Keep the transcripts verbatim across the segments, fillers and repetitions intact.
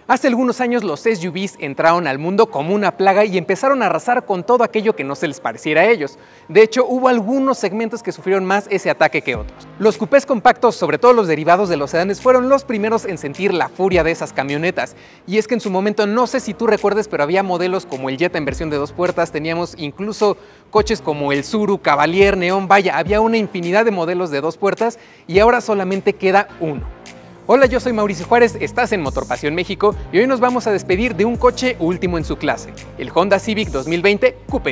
Hace algunos años los S U Vs entraron al mundo como una plaga y empezaron a arrasar con todo aquello que no se les pareciera a ellos. De hecho, hubo algunos segmentos que sufrieron más ese ataque que otros. Los coupés compactos, sobre todo los derivados de los sedanes, fueron los primeros en sentir la furia de esas camionetas. Y es que en su momento, no sé si tú recuerdes, pero había modelos como el Jetta en versión de dos puertas, teníamos incluso coches como el Tsuru, Cavalier, Neon, vaya, había una infinidad de modelos de dos puertas y ahora solamente queda uno. Hola, yo soy Mauricio Juárez, estás en Motor Pasión México y hoy nos vamos a despedir de un coche último en su clase, el Honda Civic dos mil veinte Coupé.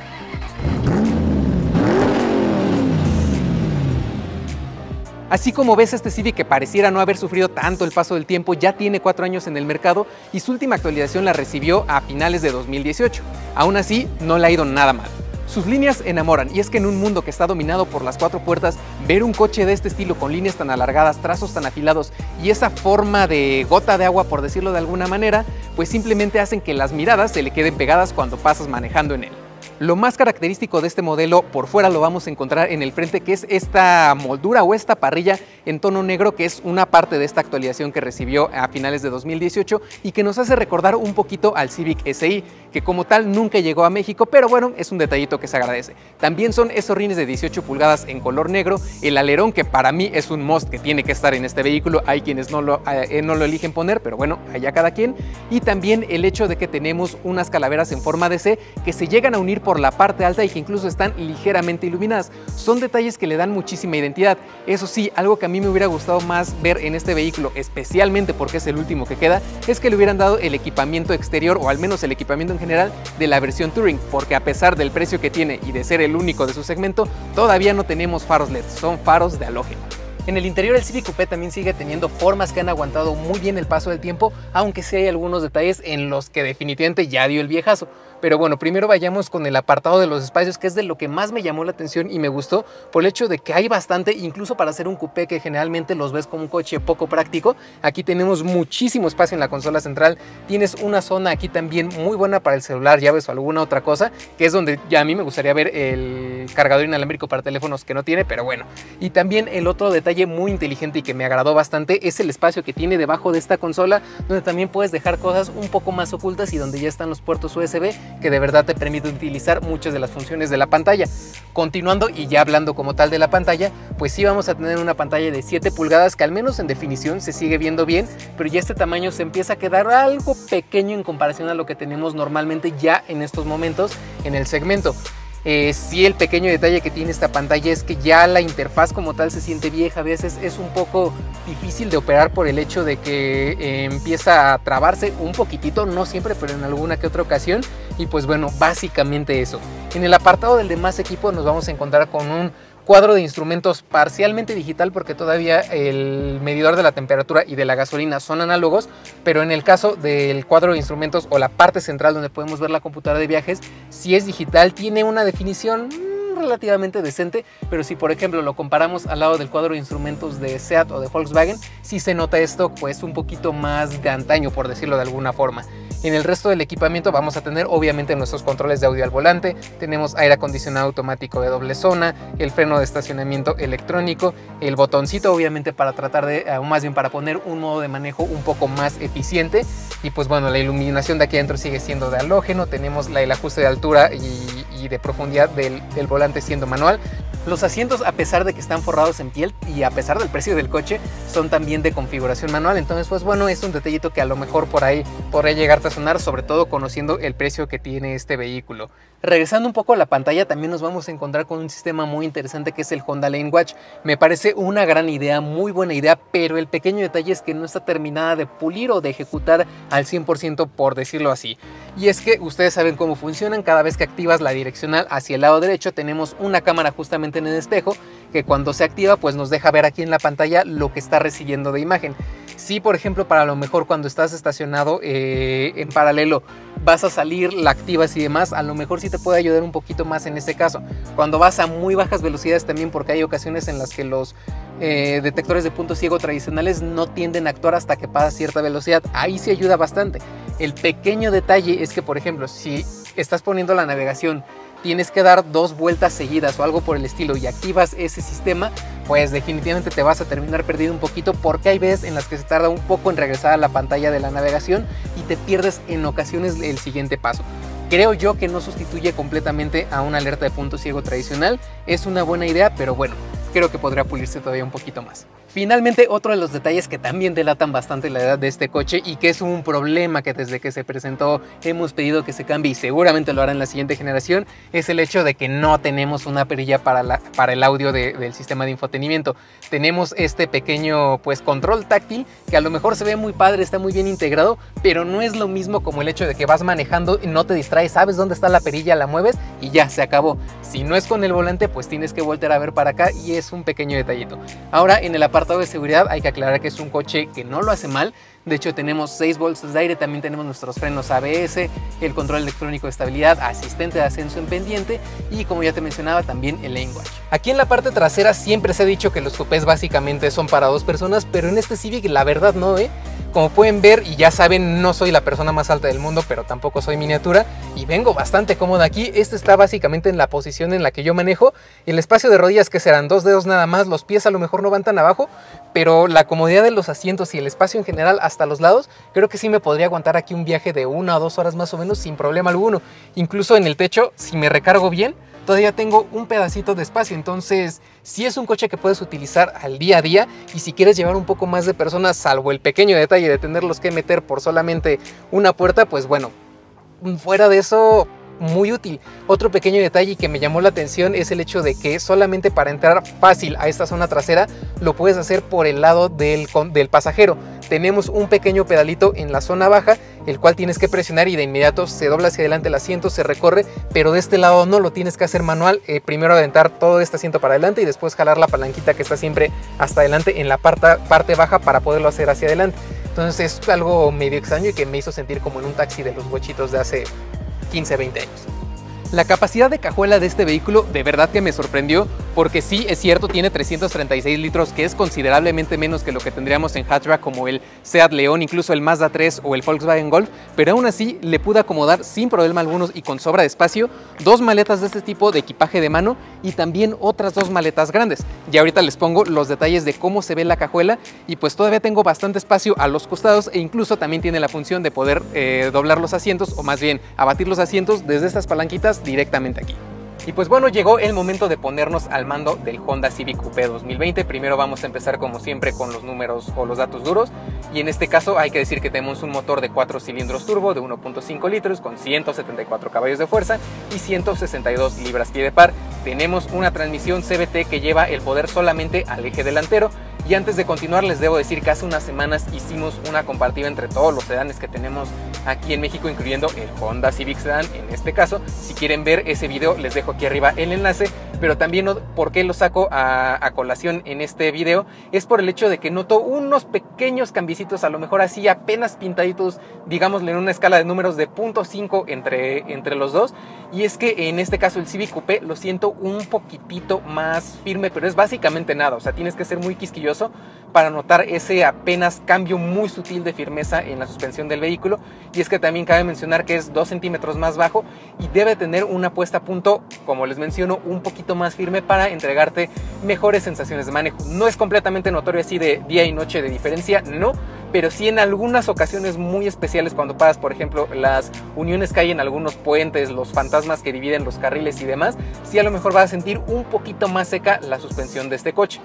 Así como ves, este Civic, que pareciera no haber sufrido tanto el paso del tiempo, ya tiene cuatro años en el mercado y su última actualización la recibió a finales de dos mil dieciocho. Aún así, no le ha ido nada mal. Sus líneas enamoran, y es que en un mundo que está dominado por las cuatro puertas, ver un coche de este estilo con líneas tan alargadas, trazos tan afilados y esa forma de gota de agua, por decirlo de alguna manera, pues simplemente hacen que las miradas se le queden pegadas cuando pasas manejando en él. Lo más característico de este modelo por fuera lo vamos a encontrar en el frente, que es esta moldura o esta parrilla en tono negro, que es una parte de esta actualización que recibió a finales de dos mil dieciocho y que nos hace recordar un poquito al Civic S I, que como tal nunca llegó a México, pero bueno, es un detallito que se agradece. También son esos rines de dieciocho pulgadas en color negro, el alerón, que para mí es un must que tiene que estar en este vehículo, hay quienes no lo, eh, no lo eligen poner, pero bueno, allá cada quien. Y también el hecho de que tenemos unas calaveras en forma de C que se llegan a unir por la parte alta y que incluso están ligeramente iluminadas. Son detalles que le dan muchísima identidad. Eso sí, algo que a mí me hubiera gustado más ver en este vehículo, especialmente porque es el último que queda, es que le hubieran dado el equipamiento exterior, o al menos el equipamiento en general de la versión Touring, porque a pesar del precio que tiene y de ser el único de su segmento, todavía no tenemos faros L E D, son faros de halógeno. En el interior, el Civic Coupé también sigue teniendo formas que han aguantado muy bien el paso del tiempo, aunque sí hay algunos detalles en los que definitivamente ya dio el viejazo. Pero bueno, primero vayamos con el apartado de los espacios, que es de lo que más me llamó la atención y me gustó, por el hecho de que hay bastante, incluso para hacer un coupé que generalmente los ves como un coche poco práctico. Aquí tenemos muchísimo espacio en la consola central, tienes una zona aquí también muy buena para el celular, llaves o alguna otra cosa, que es donde ya a mí me gustaría ver el cargador inalámbrico para teléfonos, que no tiene, pero bueno. Y también el otro detalle muy inteligente y que me agradó bastante es el espacio que tiene debajo de esta consola, donde también puedes dejar cosas un poco más ocultas y donde ya están los puertos U S B, que de verdad te permite utilizar muchas de las funciones de la pantalla. Continuando y ya hablando como tal de la pantalla, pues sí vamos a tener una pantalla de siete pulgadas que al menos en definición se sigue viendo bien, pero ya este tamaño se empieza a quedar algo pequeño en comparación a lo que tenemos normalmente ya en estos momentos en el segmento. Eh, sí, el pequeño detalle que tiene esta pantalla es que ya la interfaz como tal se siente vieja, a veces es un poco difícil de operar por el hecho de que eh, empieza a trabarse un poquitito, no siempre, pero en alguna que otra ocasión. Y pues bueno, básicamente eso. En el apartado del demás equipo nos vamos a encontrar con un cuadro de instrumentos parcialmente digital, porque todavía el medidor de la temperatura y de la gasolina son análogos, pero en el caso del cuadro de instrumentos o la parte central donde podemos ver la computadora de viajes, si es digital, tiene una definición relativamente decente, pero si por ejemplo lo comparamos al lado del cuadro de instrumentos de SEAT o de Volkswagen, sí se nota esto pues un poquito más de antaño, por decirlo de alguna forma. En el resto del equipamiento vamos a tener obviamente nuestros controles de audio al volante, tenemos aire acondicionado automático de doble zona, el freno de estacionamiento electrónico, el botoncito obviamente para tratar de, o más bien para poner un modo de manejo un poco más eficiente, y pues bueno, la iluminación de aquí adentro sigue siendo de halógeno, tenemos la, el ajuste de altura y, y de profundidad del, del volante siendo manual. Los asientos, a pesar de que están forrados en piel y a pesar del precio del coche, son también de configuración manual. Entonces, pues bueno, es un detallito que a lo mejor por ahí podría llegarte a sonar, sobre todo conociendo el precio que tiene este vehículo. Regresando un poco a la pantalla, también nos vamos a encontrar con un sistema muy interesante que es el Honda Lane Watch. Me parece una gran idea, muy buena idea, pero el pequeño detalle es que no está terminada de pulir o de ejecutar al cien por ciento, por decirlo así. Y es que ustedes saben cómo funcionan. Cada vez que activas la direccional hacia el lado derecho, tenemos una cámara justamente en el espejo que cuando se activa pues nos deja ver aquí en la pantalla lo que está recibiendo de imagen. Si por ejemplo para lo mejor cuando estás estacionado eh, en paralelo vas a salir, la activas y demás, a lo mejor sí te puede ayudar un poquito más en este caso. Cuando vas a muy bajas velocidades también, porque hay ocasiones en las que los eh, detectores de punto ciego tradicionales no tienden a actuar hasta que pasa cierta velocidad, ahí sí ayuda bastante. El pequeño detalle es que por ejemplo si estás poniendo la navegación, tienes que dar dos vueltas seguidas o algo por el estilo y activas ese sistema, pues definitivamente te vas a terminar perdiendo un poquito, porque hay veces en las que se tarda un poco en regresar a la pantalla de la navegación y te pierdes en ocasiones el siguiente paso. Creo yo que no sustituye completamente a una alerta de punto ciego tradicional, es una buena idea, pero bueno, creo que podría pulirse todavía un poquito más. Finalmente, otro de los detalles que también delatan bastante la edad de este coche y que es un problema que desde que se presentó hemos pedido que se cambie y seguramente lo hará en la siguiente generación, es el hecho de que no tenemos una perilla para, la, para el audio de, del sistema de infotenimiento. Tenemos este pequeño pues control táctil que a lo mejor se ve muy padre, está muy bien integrado, pero no es lo mismo como el hecho de que vas manejando y no te distraes, sabes dónde está la perilla, la mueves y ya se acabó. Si no es con el volante, pues tienes que voltear a ver para acá y es un pequeño detallito. Ahora, en el apartado de seguridad hay que aclarar que es un coche que no lo hace mal. De hecho, tenemos seis bolsas de aire, también tenemos nuestros frenos A B S, el control electrónico de estabilidad, asistente de ascenso en pendiente y, como ya te mencionaba, también el Lane Watch. Aquí en la parte trasera siempre se ha dicho que los coupés básicamente son para dos personas, pero en este Civic la verdad no, ¿eh? Como pueden ver y ya saben, no soy la persona más alta del mundo, pero tampoco soy miniatura y vengo bastante cómoda aquí. Este está básicamente en la posición en la que yo manejo. El espacio de rodillas, que serán dos dedos nada más, los pies a lo mejor no van tan abajo, pero la comodidad de los asientos y el espacio en general hasta los lados, creo que sí me podría aguantar aquí un viaje de una o dos horas más o menos sin problema alguno. Incluso en el techo, si me recargo bien, todavía tengo un pedacito de espacio, entonces sí es un coche que puedes utilizar al día a día y si quieres llevar un poco más de personas, salvo el pequeño detalle de tenerlos que meter por solamente una puerta, pues bueno, fuera de eso, muy útil. Otro pequeño detalle que me llamó la atención es el hecho de que solamente para entrar fácil a esta zona trasera lo puedes hacer por el lado del, del pasajero. Tenemos un pequeño pedalito en la zona baja, el cual tienes que presionar y de inmediato se dobla hacia adelante el asiento, se recorre, pero de este lado no lo tienes que hacer manual. Eh, primero aventar todo este asiento para adelante y después jalar la palanquita que está siempre hasta adelante en la parte, parte baja para poderlo hacer hacia adelante. Entonces es algo medio extraño y que me hizo sentir como en un taxi de los bochitos de hace quince, veinte años. La capacidad de cajuela de este vehículo de verdad que me sorprendió, porque sí, es cierto, tiene trescientos treinta y seis litros, que es considerablemente menos que lo que tendríamos en hatchback como el Seat León, incluso el Mazda tres o el Volkswagen Golf, pero aún así le pude acomodar sin problema alguno y con sobra de espacio dos maletas de este tipo de equipaje de mano y también otras dos maletas grandes. Y ahorita les pongo los detalles de cómo se ve la cajuela y pues todavía tengo bastante espacio a los costados e incluso también tiene la función de poder eh, doblar los asientos o más bien abatir los asientos desde estas palanquitas directamente aquí. Y pues bueno, llegó el momento de ponernos al mando del Honda Civic Coupé dos mil veinte. Primero vamos a empezar como siempre con los números o los datos duros. Y en este caso hay que decir que tenemos un motor de cuatro cilindros turbo de uno punto cinco litros con ciento setenta y cuatro caballos de fuerza y ciento sesenta y dos libras-pie de par. Tenemos una transmisión C V T que lleva el poder solamente al eje delantero. Y antes de continuar les debo decir que hace unas semanas hicimos una comparativa entre todos los sedanes que tenemos aquí en México, incluyendo el Honda Civic Sedan en este caso. Si quieren ver ese video les dejo aquí arriba el enlace, pero también por qué lo saco a, a colación en este video es por el hecho de que noto unos pequeños cambiecitos, a lo mejor así apenas pintaditos, digámosle en una escala de números de punto cinco entre, entre los dos, y es que en este caso el Civic Coupé lo siento un poquitito más firme, pero es básicamente nada, o sea, tienes que ser muy quisquilloso para notar ese apenas cambio muy sutil de firmeza en la suspensión del vehículo. Y es que también cabe mencionar que es dos centímetros más bajo y debe tener una puesta a punto, como les menciono, un poquito más firme para entregarte mejores sensaciones de manejo. No es completamente notorio así de día y noche de diferencia, no, pero sí en algunas ocasiones muy especiales cuando pasas, por ejemplo, las uniones que hay en algunos puentes, los fantasmas que dividen los carriles y demás, sí a lo mejor vas a sentir un poquito más seca la suspensión de este coche.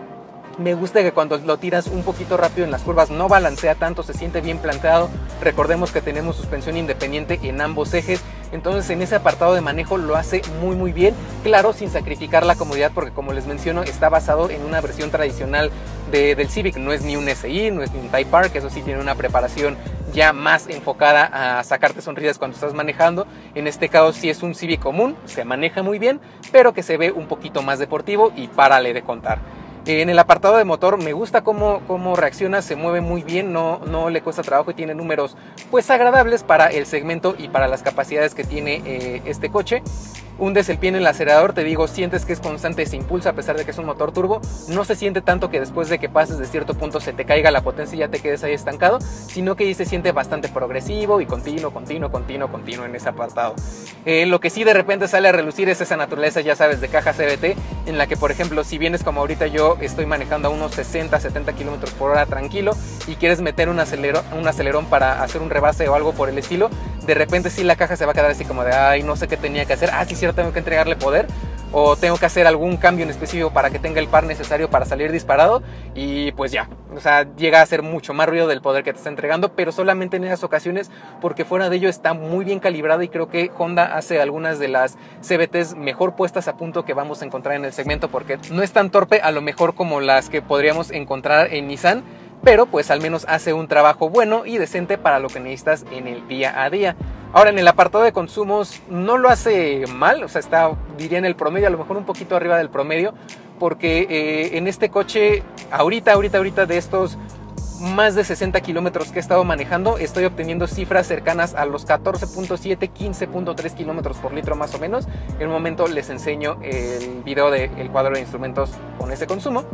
Me gusta que cuando lo tiras un poquito rápido en las curvas no balancea tanto, se siente bien planteado. Recordemos que tenemos suspensión independiente en ambos ejes, entonces en ese apartado de manejo lo hace muy muy bien, claro, sin sacrificar la comodidad, porque como les menciono está basado en una versión tradicional de, del Civic. No es ni un S I, no es ni un Type R, que eso sí tiene una preparación ya más enfocada a sacarte sonrisas cuando estás manejando. En este caso sí es un Civic común, se maneja muy bien, pero que se ve un poquito más deportivo y párale de contar. En el apartado de motor me gusta cómo, cómo reacciona, se mueve muy bien, no, no le cuesta trabajo y tiene números pues agradables para el segmento y para las capacidades que tiene eh, este coche. hundes el pie en el acelerador, te digo, sientes que es constante, se impulsa a pesar de que es un motor turbo, no se siente tanto que después de que pases de cierto punto se te caiga la potencia y ya te quedes ahí estancado, sino que se siente bastante progresivo y continuo, continuo, continuo, continuo en ese apartado. Eh, lo que sí de repente sale a relucir es esa naturaleza, ya sabes, de caja C V T, en la que por ejemplo si vienes como ahorita yo estoy manejando a unos sesenta, setenta kilómetros por hora tranquilo y quieres meter un acelerón, un acelerón para hacer un rebase o algo por el estilo, de repente sí la caja se va a quedar así como de ay, no sé qué tenía que hacer, ah sí cierto, tengo que entregarle poder o tengo que hacer algún cambio en específico para que tenga el par necesario para salir disparado y pues ya, o sea, llega a ser mucho más ruido del poder que te está entregando, pero solamente en esas ocasiones, porque fuera de ello está muy bien calibrado y creo que Honda hace algunas de las C V Ts mejor puestas a punto que vamos a encontrar en el segmento, porque no es tan torpe a lo mejor como las que podríamos encontrar en Nissan, pero pues al menos hace un trabajo bueno y decente para lo que necesitas en el día a día. Ahora, en el apartado de consumos no lo hace mal, o sea, está, diría en el promedio, a lo mejor un poquito arriba del promedio, porque eh, en este coche, ahorita, ahorita, ahorita de estos más de sesenta kilómetros que he estado manejando, estoy obteniendo cifras cercanas a los catorce punto siete, quince punto tres kilómetros por litro más o menos. En un momento les enseño el video del cuadro de instrumentos con ese consumo.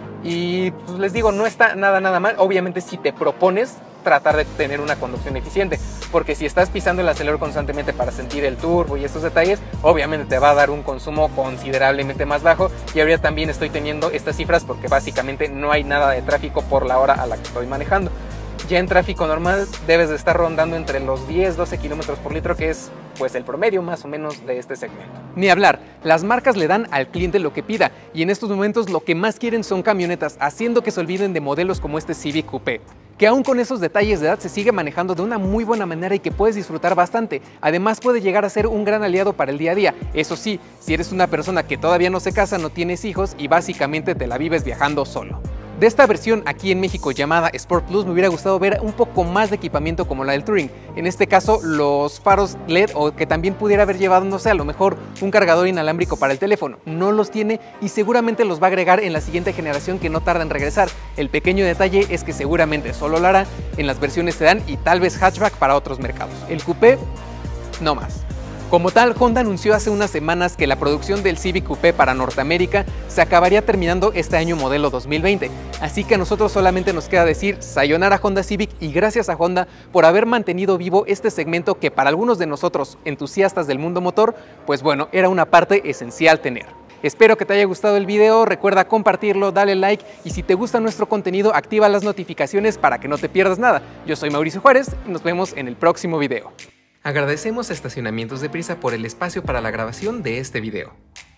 Y pues les digo, no está nada nada mal, obviamente si te propones tratar de tener una conducción eficiente, porque si estás pisando el acelerador constantemente para sentir el turbo y estos detalles, obviamente te va a dar un consumo considerablemente más bajo. Y ahora también estoy teniendo estas cifras porque básicamente no hay nada de tráfico por la hora a la que estoy manejando. Ya en tráfico normal debes de estar rondando entre los diez, doce kilómetros por litro, que es pues el promedio más o menos de este segmento. Ni hablar, las marcas le dan al cliente lo que pida y en estos momentos lo que más quieren son camionetas, haciendo que se olviden de modelos como este Civic Coupé, que aún con esos detalles de edad se sigue manejando de una muy buena manera y que puedes disfrutar bastante. Además puede llegar a ser un gran aliado para el día a día, eso sí, si eres una persona que todavía no se casa, no tienes hijos y básicamente te la vives viajando solo. De esta versión aquí en México llamada Sport Plus me hubiera gustado ver un poco más de equipamiento como la del Touring, en este caso los faros L E D, o que también pudiera haber llevado, no sé, a lo mejor un cargador inalámbrico para el teléfono. No los tiene y seguramente los va a agregar en la siguiente generación que no tarda en regresar. El pequeño detalle es que seguramente solo lo hará en las versiones sedán y tal vez hatchback para otros mercados. El coupé, no más. Como tal, Honda anunció hace unas semanas que la producción del Civic Coupé para Norteamérica se acabaría terminando este año modelo dos mil veinte, así que a nosotros solamente nos queda decir sayonara Honda Civic y gracias a Honda por haber mantenido vivo este segmento que para algunos de nosotros entusiastas del mundo motor, pues bueno, era una parte esencial tener. Espero que te haya gustado el video, recuerda compartirlo, dale like y si te gusta nuestro contenido activa las notificaciones para que no te pierdas nada. Yo soy Mauricio Juárez y nos vemos en el próximo video. Agradecemos a Estacionamientos Deprisa por el espacio para la grabación de este video.